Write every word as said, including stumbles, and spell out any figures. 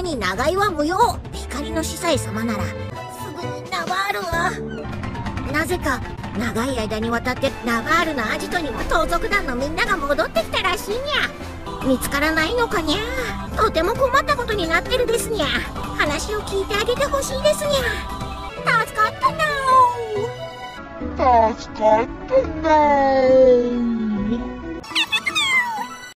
に長居は無用。光の司祭様ならすぐにナバールは。なぜか長い間にわたってナバールのアジトにも盗賊団のみんなが戻ってきたらしいにゃ。見つからないのかにゃ。とても困ったことになってるですにゃ。話を聞いてあげてほしいですにゃ。助かったなー。 助かったなー。